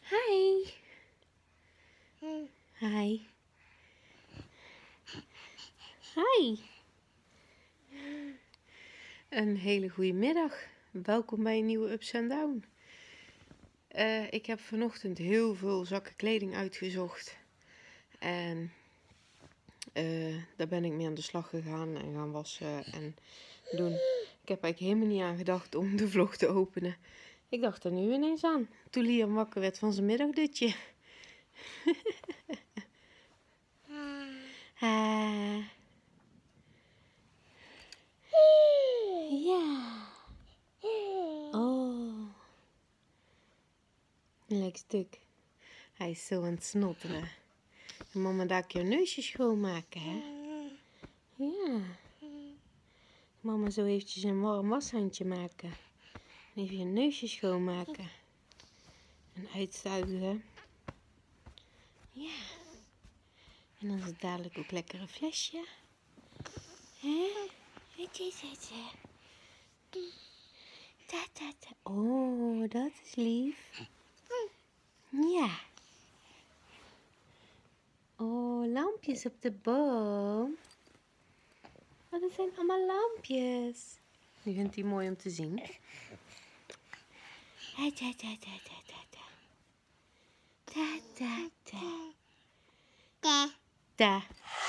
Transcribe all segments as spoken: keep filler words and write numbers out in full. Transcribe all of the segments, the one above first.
Hi. Hi. Hi. Een hele goede middag. Welkom bij een nieuwe Ups and Down. Uh, ik heb vanochtend heel veel zakken kleding uitgezocht. En uh, daar ben ik mee aan de slag gegaan en gaan wassen en doen. Ik heb eigenlijk helemaal niet aan gedacht om de vlog te openen. Ik dacht er nu ineens aan. Toen Liam wakker werd van zijn middagdutje. Ah. Ja. Oh. Lekker stuk. Hij is zo aan het snotteren. En mama, daar kun je neusje schoonmaken, hè? Ja. Mama, zo eventjes een warm washandje maken. Even je neusje schoonmaken. En uitstuiven. Ja. En dan is het dadelijk ook lekker een flesje. Hè? Weet je het? Da, da, da. Oh, dat is lief. Ja. Oh, lampjes op de boom. Oh, dat zijn allemaal lampjes. Die vindt hij mooi om te zien. Da, da, da, da, da, da. Da, da, da. Da. Da.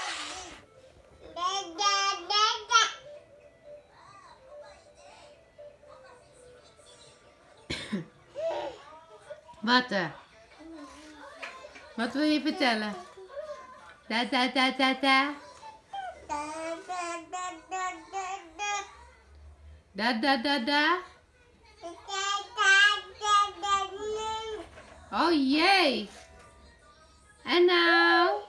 Wat? Uh? Wat wil je vertellen? Da da da da da. Da da da da. Oh jee. En nou?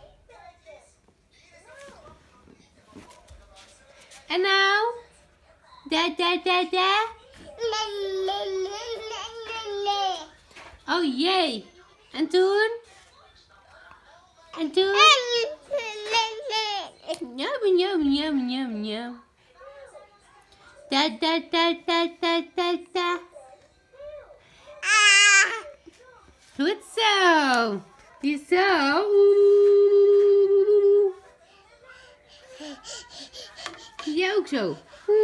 En nou? Da da da da. Oh jee. En toen? En toen? Njam, njam, njam, njam, njam. Da da da da da da da. Goed zo. Die zo. Die ook zo.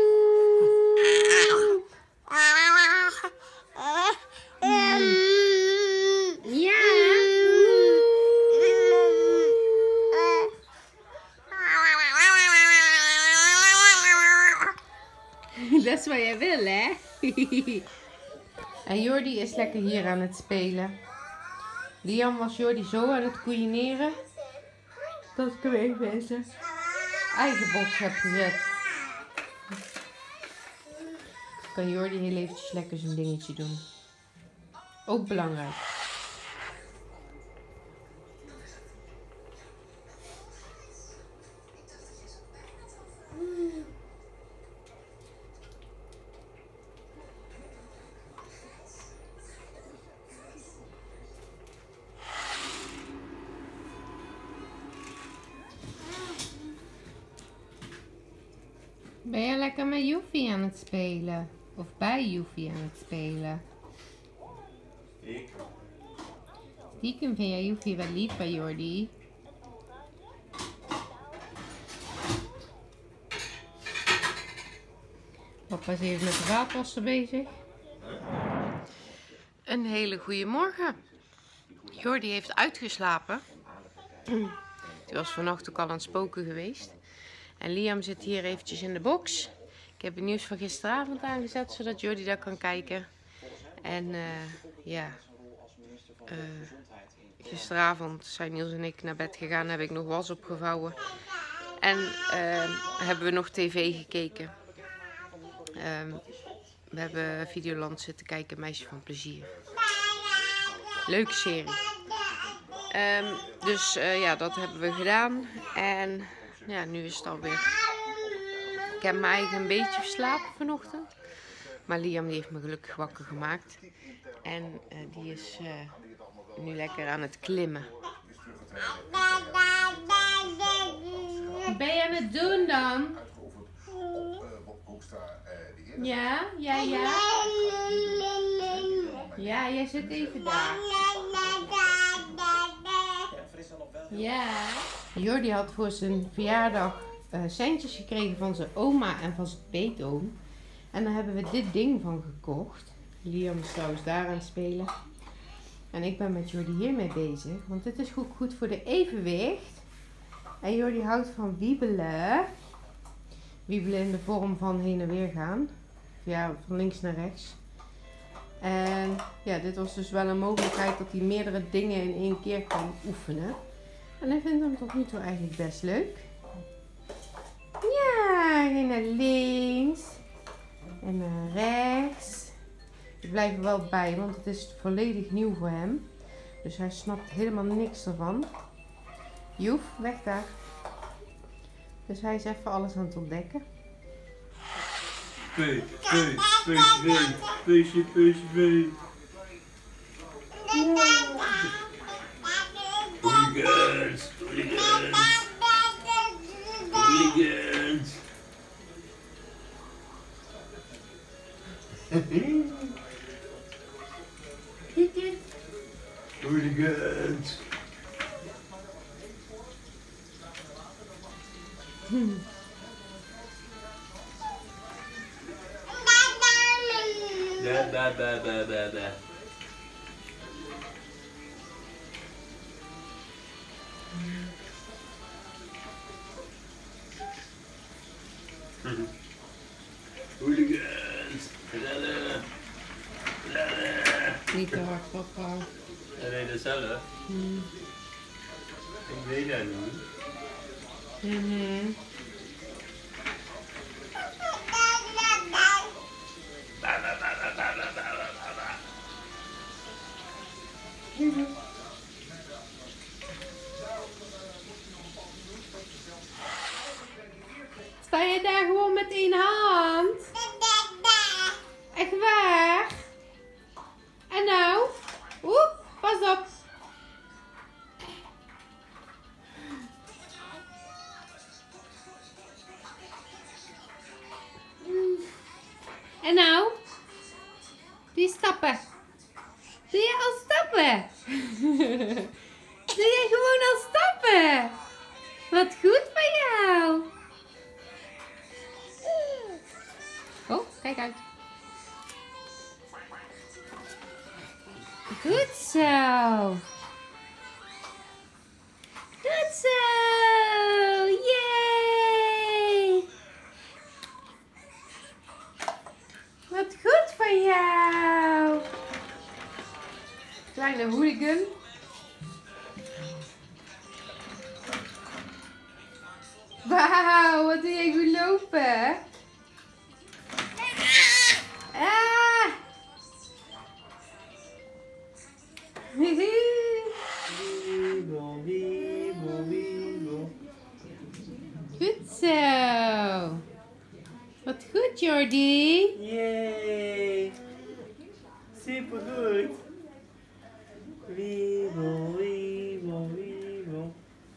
Dat is wat jij wil, hè? En Jordi is lekker hier aan het spelen. Liam was Jordi zo aan het koeieneren dat ik hem even in zijn eigen box heb gezet. Kan Jordi heel eventjes lekker zijn dingetje doen. Ook belangrijk. Ben je lekker met Joefie aan het spelen? Of bij Joefie aan het spelen? Ik. Stiekem vind jij Joefie wel lief bij Jordi? Papa is even met de vaatwasser bezig. Een hele goede morgen. Jordi heeft uitgeslapen. Die was vannacht ook al aan het spoken geweest. En Liam zit hier eventjes in de box. Ik heb het nieuws van gisteravond aangezet, zodat Jordi daar kan kijken. En uh, ja, uh, gisteravond zijn Niels en ik naar bed gegaan, heb ik nog was opgevouwen. En uh, hebben we nog tv gekeken. Uh, we hebben Videoland zitten kijken, Meisje van Plezier. Leuke serie. Um, dus uh, ja, dat hebben we gedaan. En ja, nu is het alweer. Ik heb me eigenlijk een beetje verslapen vanochtend. Maar Liam die heeft me gelukkig wakker gemaakt. En uh, die is uh, nu lekker aan het klimmen. Wat ben je aan het doen dan? Ja, ja, ja. Ja, jij zit even daar. Ja. Jordi had voor zijn verjaardag uh, centjes gekregen van zijn oma en van zijn peetoom. En daar hebben we dit ding van gekocht. Liam is trouwens daar aan het spelen. En ik ben met Jordi hiermee bezig. Want dit is goed, goed voor de evenwicht. En Jordi houdt van wiebelen. Wiebelen in de vorm van heen en weer gaan. Ja, van links naar rechts. En ja, dit was dus wel een mogelijkheid dat hij meerdere dingen in één keer kan oefenen. En hij vindt hem tot nu toe eigenlijk best leuk. Ja, ging naar links. En naar rechts. Ik blijf er wel bij, want het is volledig nieuw voor hem. Dus hij snapt helemaal niks ervan. Joef, weg daar. Dus hij is even alles aan het ontdekken. Pee, pee, pee, pee, peesje, peesje, pee. Hooligans, hooligans, hooligans. Hooligans. Hmm. Da, da, da, da, da, da. Hooligans. Rennen. Rennen. Niet te hard, papa. Ja, nee, dat zelf. Hmm. Ik weet dat niet. Mm-hmm. Sta je daar gewoon met één hand? Echt waar? En nou? Oep, pas op. En nou? Doe je stappen? Doe je al stappen? Doe je gewoon al stappen? Wat goed van jou. Oh, kijk uit. Goed zo. Goed zo. Yay. Wat goed van jou. Kleine hooligan. Wauw, wat doe jij goed lopen. Ah. Wiebel, wiebel, wiebel. Goed zo. Wat goed, Jordi. Yay! Super goed. Wiebel, wiebel, wiebel.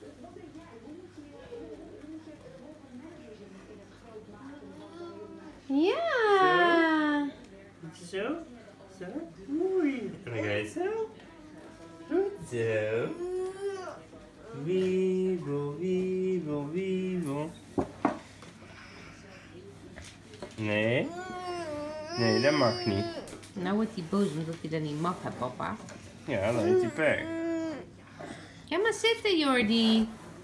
Ja. Zo? Zo? Mooi. En dan ga je zo. Goed zo. Wiebel, wiebel, wiebel. Nee. Nee, dat mag niet. Nou wordt hij boos omdat hij dat niet mag, hè, papa. Ja, dan heeft hij pech. Ga maar zitten, Jordi.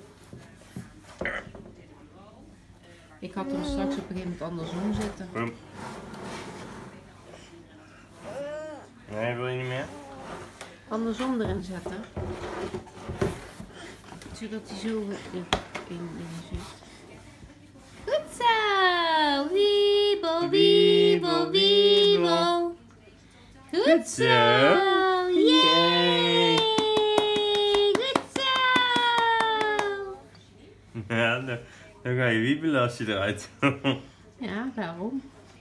Ik had hem straks op een gegeven moment andersom zitten. Kom. Nee, wil je niet meer? Andersom erin zetten. Zodat hij zo in, in, in zit. Goed zo! Wiebel, wiebel, wiebel. Goed zo! Yay! Goed zo! Ja, dan, dan ga je wiebelen als je eruit wil. Ja, daarom.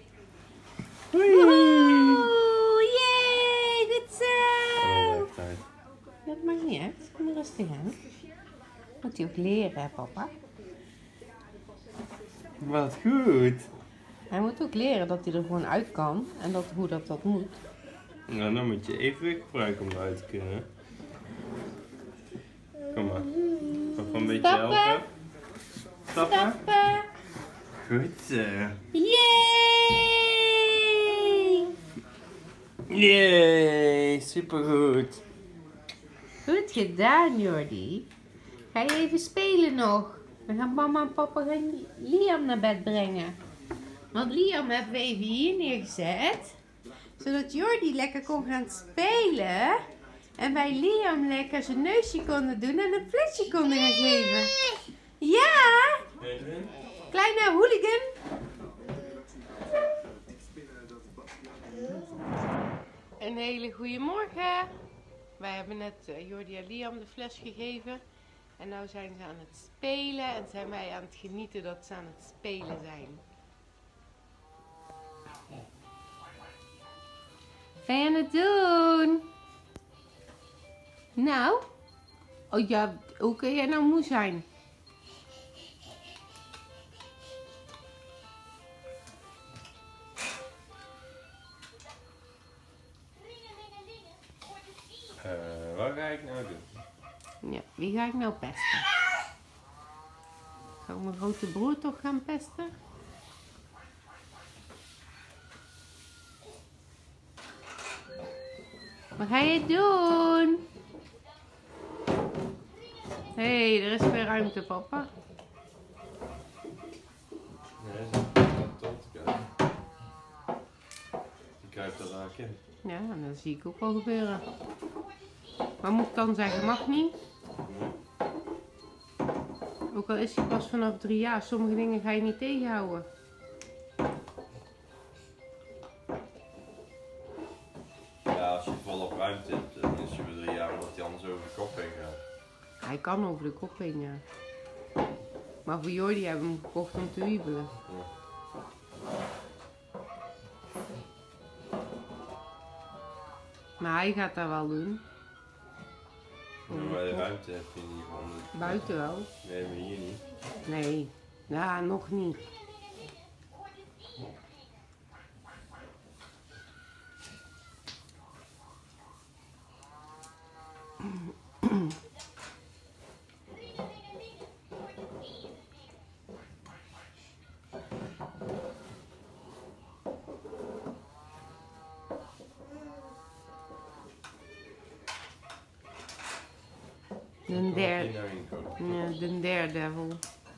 Oei! Yay! Goed zo! Oh, echt uit. Dat maakt niet uit. Kom maar rustig aan. Moet hij ook leren, hè, papa? Wat goed! Hij moet ook leren dat hij er gewoon uit kan en dat, hoe dat, dat moet. Nou, dan moet je evenwicht gebruiken om eruit te kunnen. Kom maar. Gewoon een beetje Stappen. helpen. Stappen. Stappen. Goed zo. Yay! Yay, supergoed. Goed gedaan, Jordi. Ga je even spelen nog? Dan gaan mama en papa gaan Liam naar bed brengen. Want Liam hebben we even hier neergezet. Zodat Jordi lekker kon gaan spelen. En wij Liam lekker zijn neusje konden doen en een flesje konden gaan geven. Ja! Kleine hooligan. Een hele goede morgen. Wij hebben net uh, Jordi en Liam de fles gegeven. En nu zijn ze aan het spelen en zijn wij aan het genieten dat ze aan het spelen zijn. Wat ben je aan het doen? Nou? Oh ja, hoe kun jij nou moe zijn? Uh, wat ga ik nou doen? Ja, wie ga ik nou pesten? Ga ik mijn grote broer toch gaan pesten? Wat ga je doen? Hé, hey, er is weer ruimte, papa. Nee, ze is tot te kijken. Die kruipt er raak in. Ja, dat zie ik ook wel gebeuren. Wat moet ik dan zeggen? Mag niet? Ook al is hij pas vanaf drie jaar, sommige dingen ga je niet tegenhouden. Ja, als je volop ruimte hebt, dan is je weer drie jaar omdat hij anders over de kop heen gaat. Hij kan over de kop heen, ja. Maar voor Jordi hebben we hem gekocht om te wiebelen. Ja. Maar hij gaat dat wel doen. Maar bij de ruimte heb je niet gewoon. Buiten wel. Nee, maar hier niet. Nee, ja, nog niet. De derde, ja, de daredevil.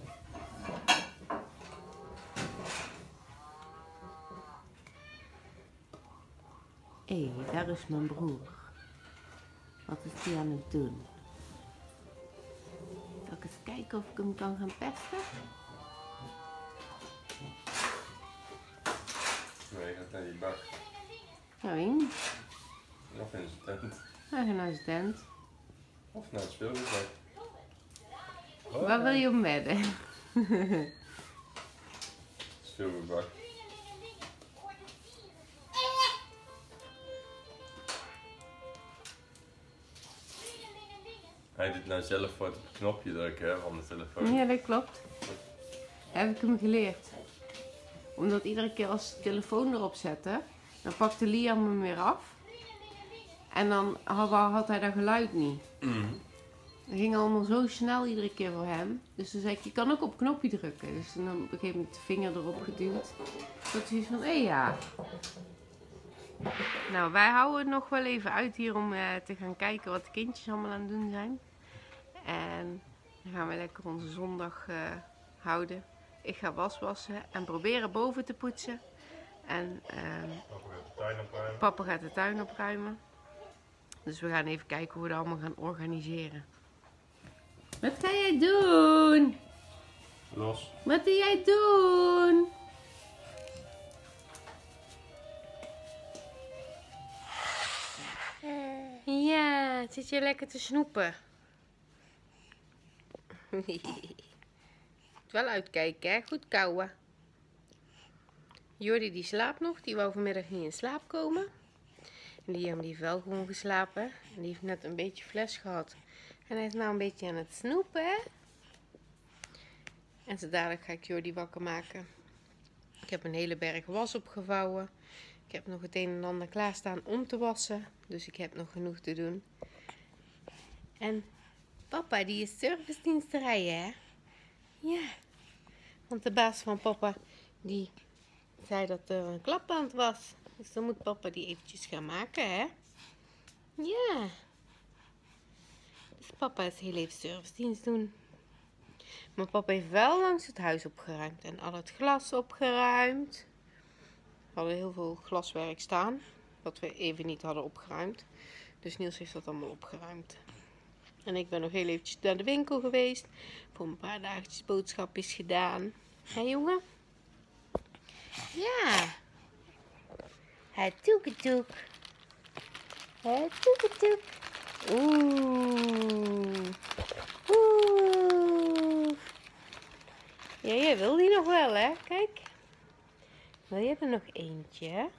Hé, hey, daar is mijn broer. Wat is hij aan het doen? Zal ik eens kijken of ik hem kan gaan pesten? Nee, hij gaat naar die bak. Nee, Of in zijn tent. hij gaat naar zijn tent. Of naar het speelgoedbak. Waar wil je om wedden? Speelgoedbak. Hij doet nou zelf voor het knopje drukken hè, van de telefoon. Ja, dat klopt. Heb ik hem geleerd. Omdat iedere keer als de telefoon erop zette, dan pakte Liam hem weer af. En dan had hij dat geluid niet. Mm. Het ging allemaal zo snel iedere keer voor hem. Dus toen zei ik, je kan ook op het knopje drukken. Dus dan op een gegeven moment de vinger erop geduwd. Dat is van, hé hey, ja. Nou, wij houden het nog wel even uit hier om uh, te gaan kijken wat de kindjes allemaal aan het doen zijn. En dan gaan we lekker onze zondag uh, houden. Ik ga was wassen en proberen boven te poetsen. En uh, Papa gaat de tuin opruimen. papa gaat de tuin opruimen. Dus we gaan even kijken hoe we dat allemaal gaan organiseren. Wat ga jij doen? Los. Wat doe jij doen? Ja, het zit je lekker te snoepen. Moet wel uitkijken, hè? Goed kauwen. Jordi die slaapt nog, die wou vanmiddag niet in slaap komen. En Liam die heeft wel gewoon geslapen. En die heeft net een beetje fles gehad. En hij is nou een beetje aan het snoepen, hè? En zo dadelijk ga ik Jordi wakker maken. Ik heb een hele berg was opgevouwen. Ik heb nog het een en ander klaarstaan om te wassen. Dus ik heb nog genoeg te doen. En Papa die is servicedienst te rijden, hè? Ja. Want de baas van papa die zei dat er een klapband was. Dus dan moet papa die eventjes gaan maken, hè? Ja. Dus papa is heel even servicedienst doen. Maar papa heeft wel langs het huis opgeruimd en al het glas opgeruimd. We hadden heel veel glaswerk staan, wat we even niet hadden opgeruimd. Dus Niels heeft dat allemaal opgeruimd. En ik ben nog heel eventjes naar de winkel geweest. Voor een paar dagjes boodschapjes gedaan. Hé jongen? Ja. Het toeketoek. Het toeketoek. Oeh. Oeh. Ja, jij wil die nog wel, hè? Kijk. Wil je er nog eentje?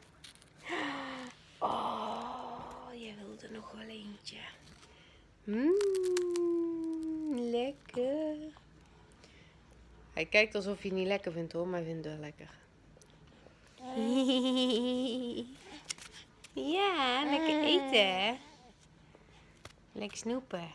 Oh, jij wil er nog wel eentje. Mmm, lekker. Hij kijkt alsof hij het niet lekker vindt hoor, maar hij vindt het wel lekker. Ja, lekker eten hè. Lekker snoepen.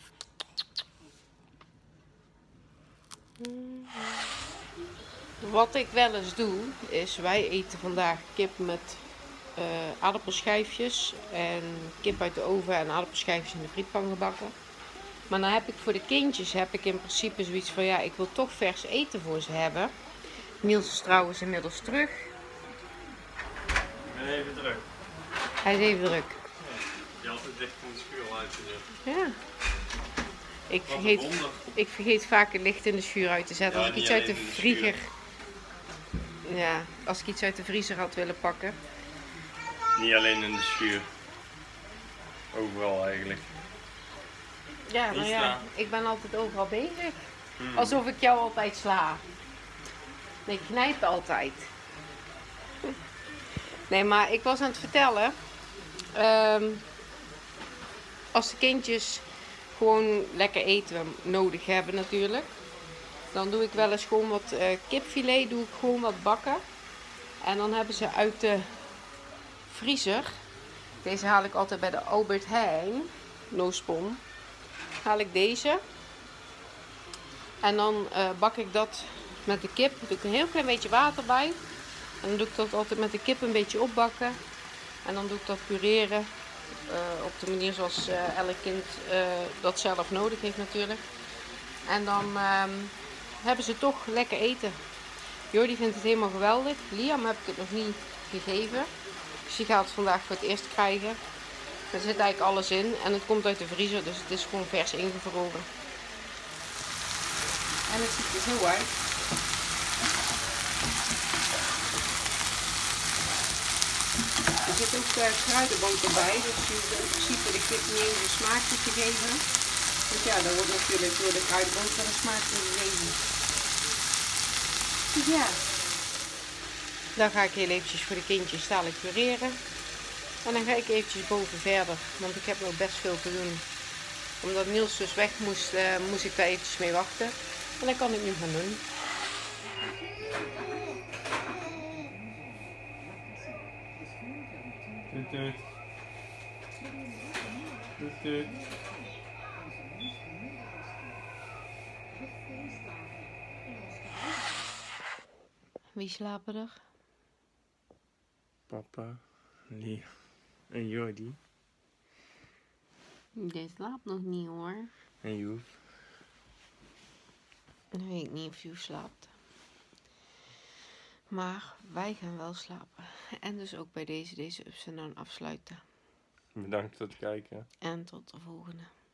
Wat ik wel eens doe, is wij eten vandaag kip met uh, aardappelschijfjes en kip uit de oven en aardappelschijfjes in de frietpan gebakken. Maar dan heb ik voor de kindjes heb ik in principe zoiets van ja, ik wil toch vers eten voor ze hebben. Niels is trouwens inmiddels terug. Ik ben even druk. Hij is even druk. Ja, je had het dicht in de schuur uit te zetten. Ja. Ik vergeet, ik vergeet vaak het licht in de schuur uit te zetten. Ja, als ik iets uit de vriezer. Ja, als ik iets uit de vriezer had willen pakken. Niet alleen in de schuur. Overal eigenlijk. Ja, nou ja, sla. ik ben altijd overal bezig. Hmm. Alsof ik jou altijd sla. Nee, ik knijp altijd. Nee, maar ik was aan het vertellen. Um, als de kindjes gewoon lekker eten nodig hebben natuurlijk. Dan doe ik wel eens gewoon wat uh, kipfilet, doe ik gewoon wat bakken. En dan hebben ze uit de vriezer. Deze haal ik altijd bij de Albert Heijn. Noospon. Haal ik deze. En dan uh, bak ik dat met de kip. Doe ik een heel klein beetje water bij. En dan doe ik dat altijd met de kip een beetje opbakken. En dan doe ik dat pureren. Uh, op de manier zoals uh, elk kind uh, dat zelf nodig heeft natuurlijk. En dan uh, hebben ze toch lekker eten. Jordi vindt het helemaal geweldig. Liam heb ik het nog niet gegeven. Dus die gaat het vandaag voor het eerst krijgen. Er zit eigenlijk alles in. En het komt uit de vriezer. Dus het is gewoon vers ingevroren. En het ziet er zo uit. Er zit ook uh, kruidenboter bij, dus je hoeft in principe de kip niet eens een smaakje te geven. Want ja, daar wordt natuurlijk door de kruidenboter een smaakje gegeven. Ja. Dan ga ik heel eventjes voor de kindjes dadelijk pureren. En dan ga ik eventjes boven verder, want ik heb nog best veel te doen. Omdat Niels dus weg moest, uh, moest ik daar eventjes mee wachten. En dat kan ik nu gaan doen. Toet toet. Toet toet. Wie slapen er? Papa, Lee en Jordi. Die slaapt nog niet hoor. En Joef. Dan weet ik niet of Joef slaapt. Maar wij gaan wel slapen. En dus ook bij deze, deze ups en down afsluiten. Bedankt voor het kijken. En tot de volgende.